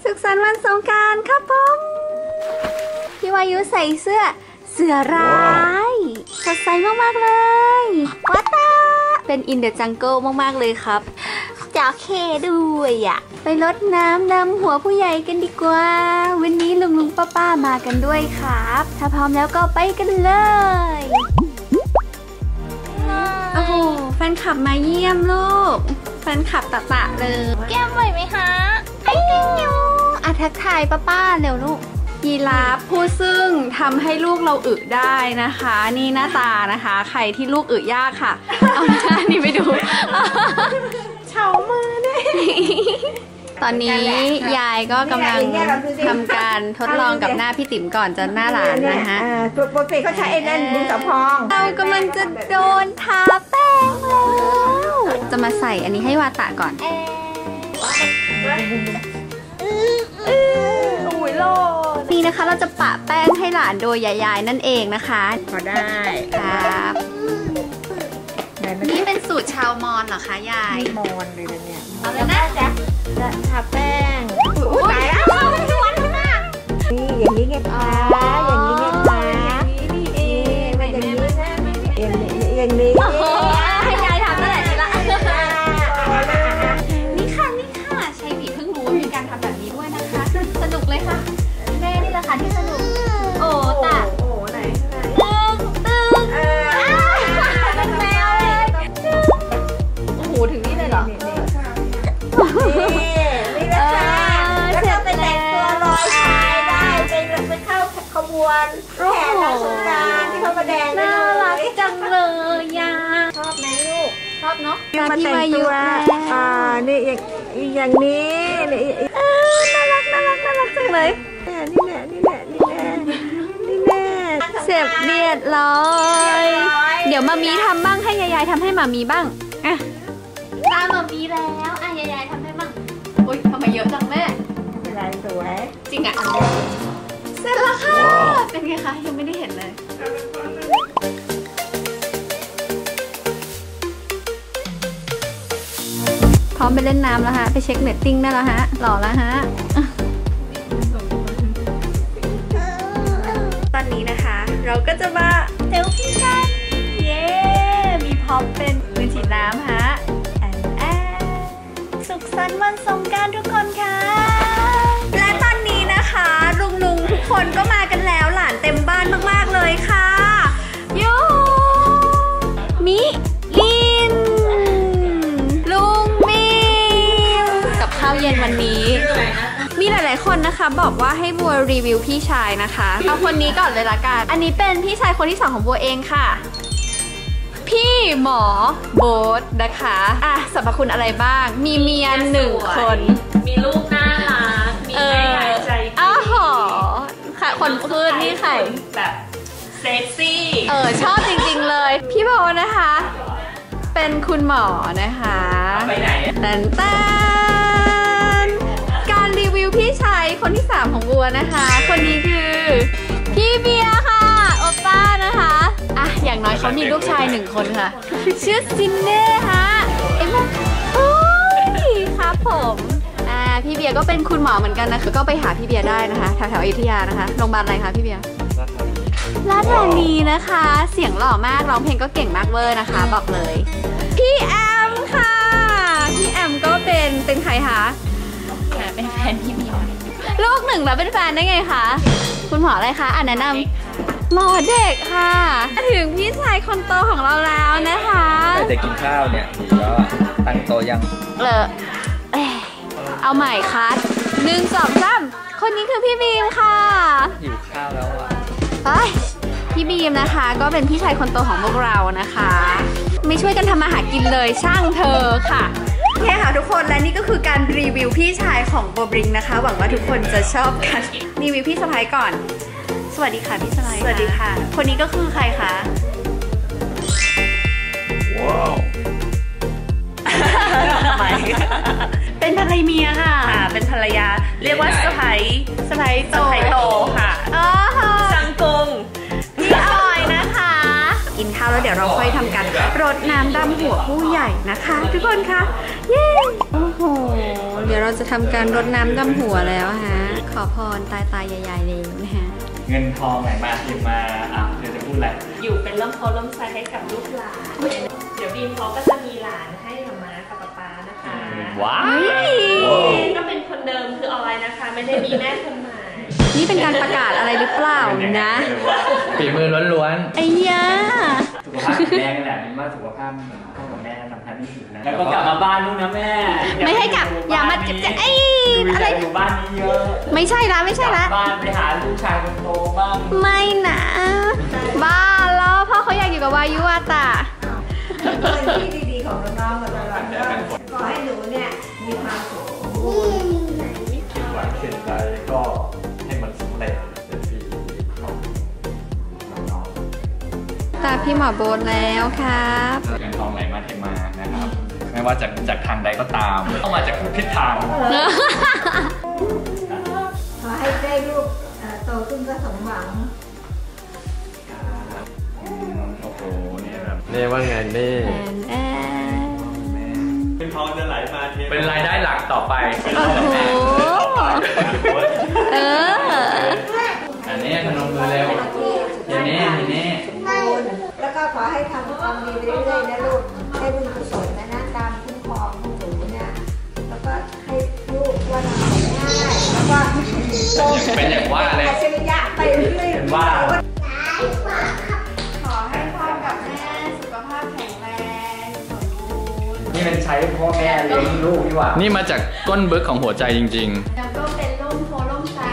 สุขสันต์วันสงกรานต์ครับผมพี่วายุใส่เสื้อร้ายสดใสมากๆเลยวัตตาเป็นอินเดอะจังเกิลมากๆเลยครับจอเคด้วยอ่ะไปรดน้ำดำหัวผู้ใหญ่กันดีกว่าวันนี้ลุงป้ามากันด้วยครับถ้าพร้อมแล้วก็ไปกันเลยโอ้โหแฟนคลับมาเยี่ยมลูกแฟนคลับตะเลยแก้มไหวไหมคะไอ้กินยูทักทายป้าเร็วลูกยีราฟผู้ซึ่งทำให้ลูกเราอึได้นะคะนี่หน้าตานะคะใครที่ลูกอึยากค่ะเอาหน้านี่ไปดูเฉามือเนี่ยตอนนี้ยายก็กำลังทำการทดลองกับหน้าพี่ติ๋มก่อนจะหน้าหลานนะคะตัวโปรเฟสเขาใช้ไอ้นั่นดินสอพองเรากำลังจะโดนทาแป้งแล้วจะมาใส่อันนี้ให้วาตะก่อนนี่นะคะเราจะปะแป้งให้หลานโดยยายนั่นเองนะคะพอได้ครับนี่เป็นสูตรชาวมอญเหรอคะยายมอญเลยเนี่ยเอาเลยนะจ๊ะจะทาแป้งตายแล้วนี่อย่างนี้ไงคะอย่างนี้ไงคะนี่มันอย่างนี้นะอย่างนี้ให้ยายทำนั่นแหละละนี่ค่ะชัยหวีเพิ่งรู้ว่ามีการทำแบบนี้ด้วยนะคะสนุกเลยค่ะแม่นี่แหละค่ะที่สนุกโอ้ตาโอ้ไหนตึงเป็นแมวเลยโอ้โหถึงนี่เลยเหรอนี่นะคะแล้วก็ไปแต่งตัวลอยชายได้ไปเข้าขบวนแห่นางสงกรานต์ที่เขาแสดงน่ารักจังเลยยาชอบไหมลูกชอบเนาะมาแต่งตัวนี่อย่างนี้น่ารักจังเลยนี่แน่เสียบเรียบร้อยเดี๋ยวมามีทำบ้างให้ยายทำให้มามีบ้างอ่ะตามมามีแล้วอ่ะยายทำให้บ้างอุ้ยทำไมเยอะจังแม่เป็นไรสวยจริงอ่ะเสร็จแล้วค่ะเป็นไงคะยังไม่ได้เห็นเลยพร้อมไปเล่นน้ำแล้วฮะไปเช็คเรตติ้งได้แล้วฮะหล่อแล้วฮะตอนนี้นะคะเราก็จะมาเซลฟี่กันเย้มีพร็อพเป็นปืนฉีดน้ำฮะสุขสันต์วันสงกรานต์ทุกคนค่ะและตอนนี้นะคะลุงทุกคนก็มากันแล้วหลานเต็มบ้านมากๆเลยค่ะยูมิลินลุงมิวกับข้าวเย็นวันนี้มีหลายๆคนนะคะบอกว่าให้บัวรีวิวพี่ชายนะคะเอาคนนี้ก่อนเลยละกันอันนี้เป็นพี่ชายคนที่2ของบัวเองค่ะพี่หมอโบ๊ทนะคะอ่ะสรรพคุณอะไรบ้างมีเมีย1 คนมีลูกน่ารักมีแม่ยายใจดีอ้าวค่ะคนพูดนี่ใครแบบเซ็กซี่ชอบจริงๆเลยพี่โบนะคะเป็นคุณหมอนะคะไปไหนแต่การรีวิวพี่ชายคนที่3ของบัวนะคะคนนี้คือพี่เบียร์ค่ะโอป้านะคะอ่ะอย่างน้อยเขามีลูกชาย1 คนค่ะชื่อซินเน่ฮะโอ้ยครับผมพี่เบียร์ก็เป็นคุณหมอเหมือนกันนะคะก็ไปหาพี่เบียร์ได้นะคะแถวอยุธยานะคะโรงพยาบาลอะไรคะพี่เบียร์ราชธานีนะคะเสียงหล่อมากร้องเพลงก็เก่งมากเวอร์นะคะบอกเลยพี่แอมค่ะพี่แอมก็เป็นใครคะเป็นแฟนพี่เบียร์ลูก1แล้วเป็นแฟนได้ไงคะคุณหมออะไรคะแนะนำหมอเด็กค่ะถึงพี่ชายคนโตของเราแล้วนะคะจะกินข้าวเนี่ยแล้วตั้งโตยังเอาใหม่คัด1 2 3คนนี้คือพี่บีมค่ะหิวข้าวแล้วอ่ะพี่บีมนะคะก็เป็นพี่ชายคนโตของพวกเรานะคะไม่ช่วยกันทำอาหารกินเลยช่างเธอค่ะเนี่ยค่ะทุกคนและนี่ก็คือการรีวิวพี่ชายของโบบริงนะคะหวังว่าทุกคนจะชอบกันรีวิวพี่สะใภ้ก่อนสวัสดีค่ะพี่สะใภ้สวัสดีค่ะคนนี้ก็คือใครคะว้าวเป็นภรรยาเมียค่ะเป็นภรรยาเรียกว่าสะใภ้โตค่ะจังกงพี่ออยนะคะกินข้าวแล้วเดี๋ยวเราค่อยทำการรดน้ำดำหัวผู้ใหญ่นะคะทุกคนคะเย้โอ้โหเดี๋ยวเราจะทำการรดน้ำดำหัวแล้วฮะ ขอพรตายๆใหญ่ๆเลยนะฮะเงินทองไหลมาเทมาเดี๋ยวจะพูดอะไรอยู่เป็นร่มโพล่มไทรให้กับลูกหลาน เดี๋ยวบีมเขาก็จะมีหลานให้มาม่ากับป๊านะคะว้าวก็เป็นคนเดิมคือออยนะคะ ไม่ได้มีแม่คนใหม่นี่เป็นการประกาศอะไรหรือเปล่านะฝีมือล้วนไอ้ยาๆสุขภาพแข็งแรงนี่แหละนี่ว่าสุขภาพพ่อกับแม่สำคัญที่สุดนะแล้วก็กลับมาบ้านลูกนะแม่ไม่ให้กลับ อย่ามาจะไอ้อะไรอยู่บ้านนี้เยอะไม่ใช่ละไม่ใช่ละบ้านไปหาลูกชายคนโตบ้างไม่นะ บ้าแล้วพ่อเขาอยากอยู่กับวายุอาตะเป็นที่ดีๆของน้องๆมาตลอดก็ขอให้หนูเนี่ยมีความสุขคิดหวังเข็นใจก็ให้มันสำเร็จเป็นปีของน้องตาพี่หมอโบนแล้วครับๆเงินทองไหลมาเทมานะครับ ไม่ว่าจากทางใดก็ตามต้องมาจากทุกทิศทางขอให้ได้ลูกโตขึ้นก็สมหวังโอ้โหเนี่ยแบบเน่ว่าไงเน่เป็นทองจะไหลมาเทเป็นรายได้หลักต่อไปโอ้โห เอออันนี้พนมมือเร็วทีนี้แล้วก็ขอให้ทำความดีไปเรื่อยๆนะลูกให้บุญกุศลนะตามคุ้มครองของหนูเนี่ยแล้วก็ให้ลูกว่าเราง่ายแล้วก็โตเป็นอย่างว่าเลยอัจฉริยะไปเรื่อยๆเป็นว่าขอให้พ่อกับแม่สุขภาพแข็งแรงสมบูรณ์นี่เป็นใช้พ่อแม่เลี้ยงลูกดีกว่า นี่มาจากก้นบึกของหัวใจจริงแล้วก็เป็นร่มโพล่มไทร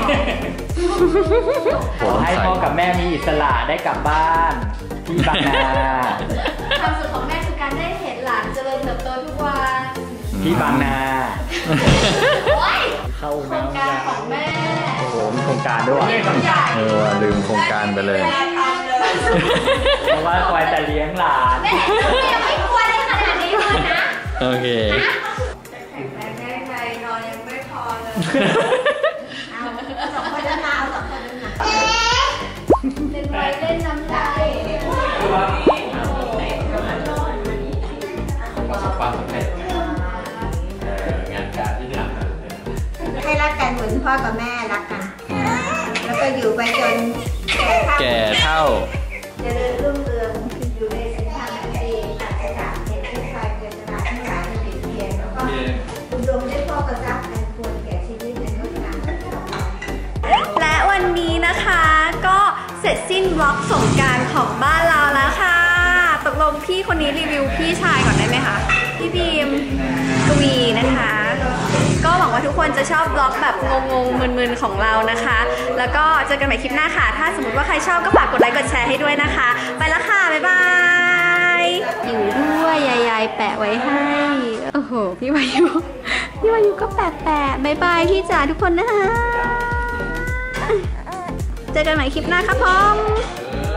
ๆขอให้พ่อกับแม่มีอิสระได้กลับบ้านที่บางนาความสุขของแม่คือการได้เห็นหลานเจริญเติบโตทุกวันที่บางนาโอ้ยเข้าโครงการของแม่โอ้โหมีโครงการด้วยลืมโครงการไปเลย เพราะว่าคอยแต่เลี้ยงหลานแม่ยังไม่ควรได้ขนาดนี้เลยนะโอเคแข็งแรงได้ไงนอนยังไม่พอเลยเอาสองคนแล้วนะเอาสองคนแล้วนะเป็นวัยเล่นน้ำใจประสบความสำเร็จงานการที่ทำให้รักกันเหมือนพ่อกับแม่รักกัน แล้วก็อยู่ไปจนแก่เฒ่าแก่เท่าเจริญรุ่งเรืองอยู่ในเส้นทางอันดีปราศจากเหตุที่ใครเกิดตลาดทั้งหลายในเพียงแล้วก็อุดมด้วยพ่อกระซับอันควรแก่ชีวิตในรุ่นงานต่อไปและวันนี้นะคะก็เสร็จสิ้นบล็อกสงกรานต์ของบ้านเราแล้วค่ะ ตกลงพี่คนนี้รีวิวพี่ชายก่อนได้ไหมคะ พี่บีมกวีนะคะ ก็หวังว่าทุกคนจะชอบบล็อกแบบงงๆมึนๆของเรานะคะ แล้วก็เจอกันใหม่คลิปหน้าค่ะ ถ้าสมมติว่าใครชอบก็ฝากกดไลค์กดแชร์ให้ด้วยนะคะ ไปละค่ะ บ๊ายบาย อยู่ด้วยยายๆแปะไว้ให้ โอ้โห พี่วายุก็แปะบ๊ายบายพี่จ๋าทุกคนนะคะ เจอกันใหม่คลิปหน้าครับผม